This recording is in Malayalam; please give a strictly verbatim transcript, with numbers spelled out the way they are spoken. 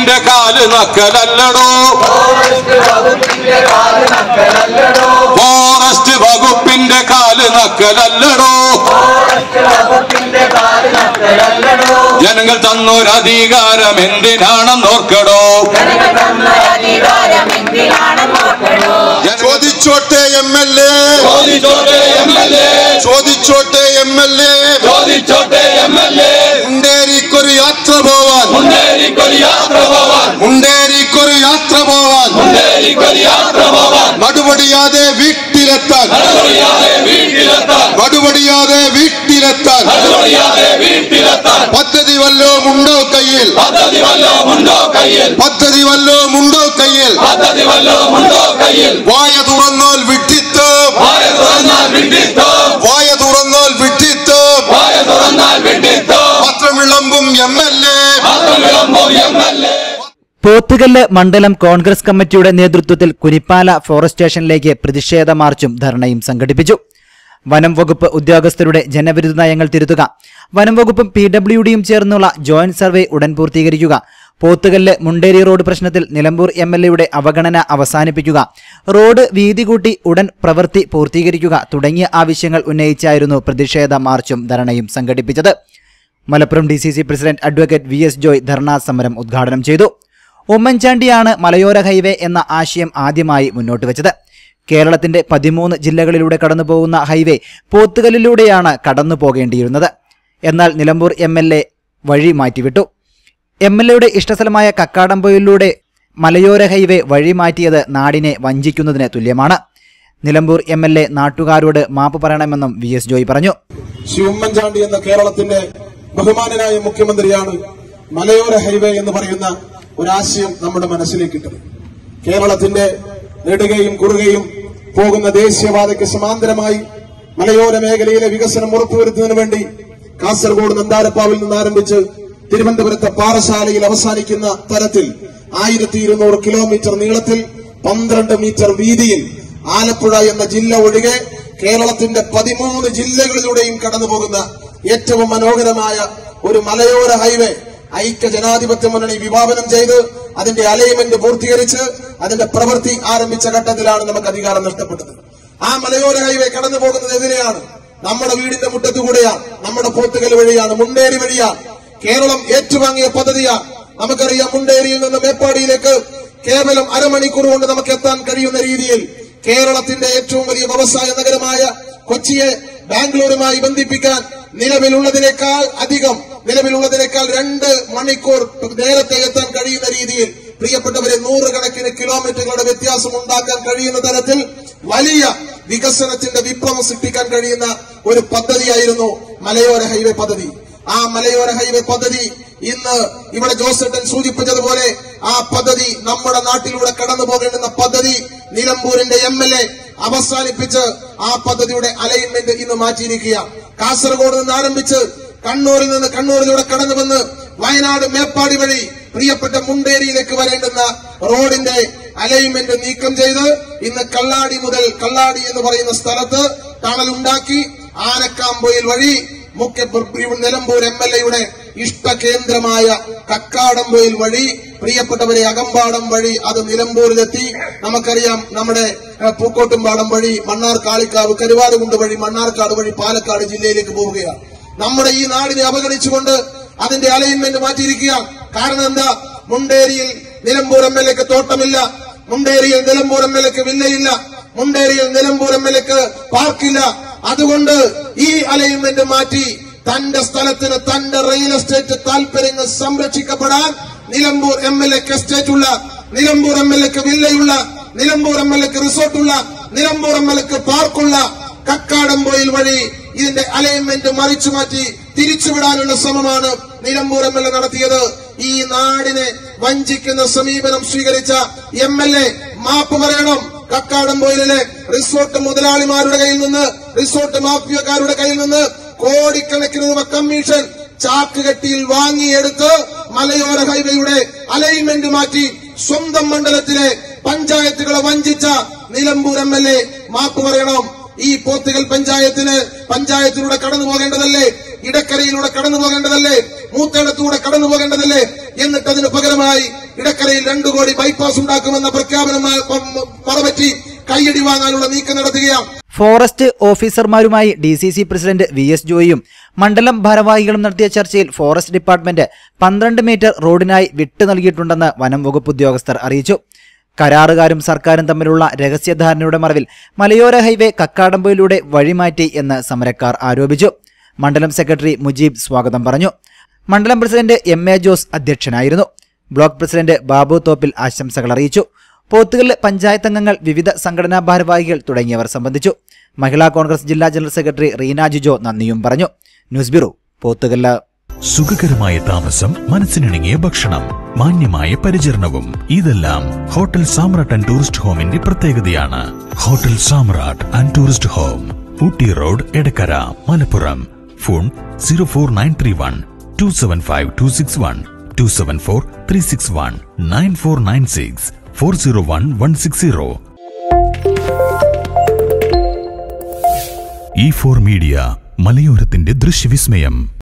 വകുപ്പിന്റെ കാല് നക്കലല്ലടോ, ഫോറസ്റ്റ് വകുപ്പിന്റെ കാല് നക്കലല്ലടോ. ജനങ്ങൾ തന്നൊരധികാരം എന്തിനാണെന്നോർക്കടോ. ചോദിച്ചോട്ടെ എം എൽ എ, ചോദിച്ചോട്ടെ എം എൽ എ, ചോദിച്ചോട്ടെ എം എൽ എ, ചോദിച്ചോട്ടെ എം എൽ എ. മുണ്ടേരിക്കൊരു യാത്ര പോവാൻ, മുണ്ടേരിക്കൊരു യാത്ര പോവാൻ, മുണ്ടേരിക്കൊരു യാത്ര പോവാൻ, മുണ്ടേരിക്കൊരു യാത്ര പോവാൻ. മടുപടിയാതെ വീട്ടിലെത്താൻ, മടുപടിയാതെ വീട്ടിലെത്താൻ, മടുപടിയാതെ വീട്ടിലെത്താൻ, മടുപടിയാതെ വീട്ടിലെത്താൻ. പദ്ധതി വല്ലതും ഉണ്ടോ കയ്യിൽ, പദ്ധതി വല്ലതും ഉണ്ടോ കയ്യിൽ, പദ്ധതി വല്ലതും ഉണ്ടോ കയ്യിൽ, പദ്ധതി വല്ലതും ഉണ്ടോ കയ്യിൽ. വായ തുറന്നാൽ വിട്ടിത്ത്, വായ തുറന്നാൽ വിട്ടിത്ത്, വായ തുറന്നാൽ വിട്ടിത്ത്, വായ തുറന്നാൽ വിട്ടിത്ത്. പത്രം വിളമ്പും എം എൽ എ, പത്രം വിളമ്പും എം എൽ എ. പോത്തുകല്ല് മണ്ഡലം കോൺഗ്രസ് കമ്മിറ്റിയുടെ നേതൃത്വത്തിൽ കുനിപ്പാല ഫോറസ്റ്റ് സ്റ്റേഷനിലേക്ക് പ്രതിഷേധ മാർച്ചും ധർണയും സംഘടിപ്പിച്ചു. വനം വകുപ്പ് ഉദ്യോഗസ്ഥരുടെ ജനവിരുദ്ധ നയങ്ങൾ തിരുത്തുക, വനം വകുപ്പും പി ഡബ്ല്യു ഡിയും ചേർന്നുള്ള ജോയിന്റ് സർവേ ഉടൻ പൂർത്തീകരിക്കുക, പോത്തുകല്ല് മുണ്ടേരി റോഡ് പ്രശ്നത്തിൽ നിലമ്പൂർ എം എൽ എയുടെ അവഗണന അവസാനിപ്പിക്കുക, റോഡ് വീതി കൂട്ടി ഉടൻ പ്രവൃത്തി പൂർത്തീകരിക്കുക തുടങ്ങിയ ആവശ്യങ്ങൾ ഉന്നയിച്ചായിരുന്നു പ്രതിഷേധ മാർച്ചും ധർണയും സംഘടിപ്പിച്ചത്. Malappuram D C C president advocate V S Joy ധർണാ സമരം ഉദ്ഘാടനം ചെയ്തു. ഉമ്മൻചാണ്ടിയാണ് മലയോര ഹൈവേ എന്ന ആശയം ആദ്യമായി മുന്നോട്ട് വെച്ചത്. കേരളത്തിന്റെ പതിമൂന്ന് ജില്ലകളിലൂടെ കടന്നുപോകുന്ന ഹൈവേ പോത്തുകല്ലിലൂടെയാണ് കടന്നു പോകേണ്ടിയിരുന്നത്. എന്നാൽ നിലമ്പൂർ എം എൽ എ വഴി മാറ്റിവിട്ടു. എം എൽ എയുടെ ഇഷ്ടസ്ഥലമായ കക്കാടംപൊയിലൂടെ മലയോര ഹൈവേ വഴി മാറ്റിയത് നാടിനെ വഞ്ചിക്കുന്നതിന് തുല്യമാണ്. നിലമ്പൂർ എം എൽ എ നാട്ടുകാരോട് മാപ്പ് പറയണമെന്നും വി എസ് ജോയ് പറഞ്ഞു. ശ്രീ ഉമ്മൻചാണ്ടി എന്ന കേരളത്തിന്റെ ബഹുമാനനായ മുഖ്യമന്ത്രിയാണ് മലയോര ഹൈവേ എന്ന് പറയുന്ന ഒരാശയം നമ്മുടെ മനസ്സിലേക്ക് ഇട്ടത്. കേരളത്തിന്റെ നെടുകയും കുറുകയും പോകുന്ന ദേശീയപാതയ്ക്ക് സമാന്തരമായി മലയോര മേഖലയിലെ വികസനം ഉറപ്പുവരുത്തുന്നതിന് വേണ്ടി കാസർഗോഡ് നന്താരപ്പാവിൽ നിന്ന് ആരംഭിച്ച് തിരുവനന്തപുരത്തെ പാറശാലയിൽ അവസാനിക്കുന്ന തരത്തിൽ ആയിരത്തി ഇരുന്നൂറ് കിലോമീറ്റർ നീളത്തിൽ പന്ത്രണ്ട് മീറ്റർ വീതിയിൽ ആലപ്പുഴ എന്ന ജില്ല ഒഴികെ കേരളത്തിന്റെ പതിമൂന്ന് ജില്ലകളിലൂടെയും കടന്നുപോകുന്ന ഏറ്റവും മനോഹരമായ ഒരു മലയോര ഹൈവേ ഐക്യ ജനാധിപത്യ മുന്നണി വിഭാവനം ചെയ്ത് അതിന്റെ അലൈൻമെന്റ് പൂർത്തീകരിച്ച് അതിന്റെ പ്രവൃത്തി ആരംഭിച്ച ഘട്ടത്തിലാണ് നമുക്ക് അധികാരം നഷ്ടപ്പെട്ടത്. ആ മലയോര ഹൈവേ കടന്നു പോകുന്നത് എതിരെയാണ്. നമ്മുടെ വീടിന്റെ മുറ്റത്തുകൂടെയാണ്, നമ്മുടെ പോത്തുകൽ വഴിയാണ്, മുണ്ടേരി വഴിയാണ്. കേരളം ഏറ്റുവാങ്ങിയ പദ്ധതിയാണ്. നമുക്കറിയാം, മുണ്ടേരിയിൽ നിന്ന് മേപ്പാടിയിലേക്ക് കേവലം അരമണിക്കൂർ കൊണ്ട് നമുക്ക് എത്താൻ കഴിയുന്ന രീതിയിൽ കേരളത്തിന്റെ ഏറ്റവും വലിയ വ്യവസായ നഗരമായ കൊച്ചിയെ ബാംഗ്ലൂരുമായി ബന്ധിപ്പിക്കാൻ നിലവിലുള്ളതിനേക്കാൾ അധികം നിലവിലുള്ളതിനേക്കാൾ രണ്ട് മണിക്കൂർ നേരത്തെ എത്താൻ കഴിയുന്ന രീതിയിൽ പ്രിയപ്പെട്ടവരെ നൂറുകണക്കിന് കിലോമീറ്ററുകളുടെ വ്യത്യാസം ഉണ്ടാക്കാൻ കഴിയുന്ന തരത്തിൽ വലിയ വികസനത്തിന്റെ വിപ്ലവം സൃഷ്ടിക്കാൻ കഴിയുന്ന ഒരു പദ്ധതിയായിരുന്നു മലയോര ഹൈവേ പദ്ധതി. ആ മലയോര ഹൈവേ പദ്ധതി ഇന്ന് ഇവിടെ ജോസേട്ടൻ സൂചിപ്പിച്ചതുപോലെ ആ പദ്ധതി നമ്മുടെ നാട്ടിലൂടെ കടന്നു പോകേണ്ടുന്ന പദ്ധതി നിലമ്പൂരിന്റെ എം എൽ എ അവസാനിപ്പിച്ച് ആ പദ്ധതിയുടെ അലൈൻമെന്റ് ഇന്ന് മാറ്റിയിരിക്കുകയാണ്. കാസർഗോഡ് നിന്ന് ആരംഭിച്ച് കണ്ണൂരിൽ നിന്ന് കണ്ണൂരിലൂടെ കടന്നു വന്ന് വയനാട് മേപ്പാടി വഴി പ്രിയപ്പെട്ട മുണ്ടേരിയിലേക്ക് വരേണ്ടുന്ന റോഡിന്റെ അലൈൻമെന്റ് നീക്കം ചെയ്ത് ഇന്ന് കള്ളാടി മുതൽ കള്ളാടി എന്ന് പറയുന്ന സ്ഥലത്ത് ടണലുണ്ടാക്കി ആനക്കാമ്പൊയിൽ വഴി മുഖ്യ നിലമ്പൂർ എം എൽ എയുടെ ഇഷ്ടകേന്ദ്രമായ കക്കാടംപൊയിൽ വഴി പ്രിയപ്പെട്ടവരെ അകമ്പാടം വഴി അത് നിലമ്പൂരിലെത്തി. നമുക്കറിയാം, നമ്മുടെ പൂക്കോട്ടുംപാടം വഴി മണ്ണാർ കാളിക്കാവ് കരുവാരുകുണ്ട് വഴി മണ്ണാർക്കാട് വഴി പാലക്കാട് ജില്ലയിലേക്ക് പോവുകയാണ്. നമ്മുടെ ഈ നാടിനെ അവഗണിച്ചുകൊണ്ട് അതിന്റെ അലൈൻമെന്റ് മാറ്റിയിരിക്കുകയാണ്. കാരണം എന്താ? മുണ്ടേരിയിൽ നിലമ്പൂർ എം എൽ എക്ക് തോട്ടമില്ല, മുണ്ടേരിയിൽ നിലമ്പൂർ എം എൽ എക്ക് വില്ലയില്ല, മുണ്ടേരിയിൽ നിലമ്പൂർ എം എൽ എക്ക് പാർക്കില്ല. അതുകൊണ്ട് ഈ അലൈൻമെന്റ് മാറ്റി തന്റെ സ്ഥലത്തിന് തന്റെ റിയൽ എസ്റ്റേറ്റ് താൽപര്യങ്ങൾ സംരക്ഷിക്കപ്പെടാൻ നിലമ്പൂർ എം എൽ എക്ക് എസ്റ്റേറ്റുള്ള, നിലമ്പൂർ എം എൽ എക്ക് വില്ലയുള്ള, നിലമ്പൂർ എം എൽ എക്ക് റിസോർട്ടുള്ള, നിലമ്പൂർ എം എൽ എക്ക് പാർക്കുള്ള കക്കാടംപൊയിൽ വഴി ഇതിന്റെ അലൈൻമെന്റ് മറിച്ചു മാറ്റി തിരിച്ചുവിടാനുള്ള ശ്രമമാണ് നിലമ്പൂർ എം എൽ എ നടത്തിയത്. ഈ നാടിനെ വഞ്ചിക്കുന്ന സമീപനം സ്വീകരിച്ച എം എൽ എ മാപ്പ് പറയണം. കക്കാടംപൊയിലെ റിസോർട്ട് മുതലാളിമാരുടെ കയ്യിൽ നിന്ന്, റിസോർട്ട് മാഫിയക്കാരുടെ കയ്യിൽ നിന്ന് കോടിക്കണക്കിന് രൂപ കമ്മീഷൻ ചാക്കുകെട്ടിയിൽ വാങ്ങിയെടുത്ത് മലയോര ഹൈവേയുടെ അലൈൻമെന്റ് മാറ്റി സ്വന്തം മണ്ഡലത്തിലെ പഞ്ചായത്തുകളെ വഞ്ചിച്ച നിലമ്പൂർ എം എൽ എ മാപ്പ് പറയണം. ഈ പോത്തുകൽ പഞ്ചായത്തിന് പഞ്ചായത്തിലൂടെ കടന്നു പോകേണ്ടതല്ലേ? ഇടക്കരയിലൂടെ കടന്നു പോകേണ്ടതല്ലേ? മൂത്തേടത്തൂടെ കടന്നു പോകേണ്ടതല്ലേ? എന്നിട്ട് അതിന് പകരമായി ഇടക്കരയിൽ രണ്ടു കോടി ബൈപ്പാസ് ഉണ്ടാക്കുമെന്ന പ്രഖ്യാപനം മറപറ്റി കൈയടി വാങ്ങാനുള്ള നീക്കം നടത്തുകയാണ്. ഫോറസ്റ്റ് ഓഫീസർമാരുമായി D C C president V S ജോയിയും മണ്ഡലം ഭാരവാഹികളും നടത്തിയ ചർച്ചയിൽ ഫോറസ്റ്റ് ഡിപ്പാർട്ട്മെന്റ് പന്ത്രണ്ട് മീറ്റർ റോഡിനായി വിട്ടു നൽകിയിട്ടുണ്ടെന്ന് വനം വകുപ്പ് ഉദ്യോഗസ്ഥർ അറിയിച്ചു. കരാറുകാരും സർക്കാരും തമ്മിലുള്ള രഹസ്യധാരണയുടെ മറവിൽ മലയോര ഹൈവേ കക്കാടംപൊയിലൂടെ വഴിമാറ്റി എന്ന് സമരക്കാർ ആരോപിച്ചു. മണ്ഡലം സെക്രട്ടറി മുജീബ് സ്വാഗതം പറഞ്ഞു. മണ്ഡലം പ്രസിഡന്റ് എം എ ജോസ് അധ്യക്ഷനായിരുന്നു. ബ്ലോക്ക് പ്രസിഡന്റ് ബാബു തോപ്പിൽ ആശംസകൾ അറിയിച്ചു. പോത്തുകല്ല് പഞ്ചായത്ത് അംഗങ്ങൾ, വിവിധ സംഘടനാ ഭാരവാഹികൾ തുടങ്ങിയവർ സംബന്ധിച്ചു. മഹിളാ കോൺഗ്രസ് ജില്ലാ ജനറൽ സെക്രട്ടറി റീന ജിജോ നന്ദിയും പറഞ്ഞു. News bureau, Pothukal. സുഖകരമായ താമസം, മനസ്സിനിണങ്ങിയ ഭക്ഷണം, മാന്യമായ പരിചരണവും ഇതെല്ലാം ഹോട്ടൽ സാമ്രാട്ട് ആൻഡ് ടൂറിസ്റ്റ് ഹോമിന്റെ പ്രത്യേകതയാണ്. Hotel Samrat and tourist home, Ooty road, Edakkara, Malappuram. Phone zero four nine three one two seven five two six one two seven four three six one nine four nine six four zero one one six zero. E four media, മലയോരത്തിന്റെ ദൃശ്യവിസ്മയം.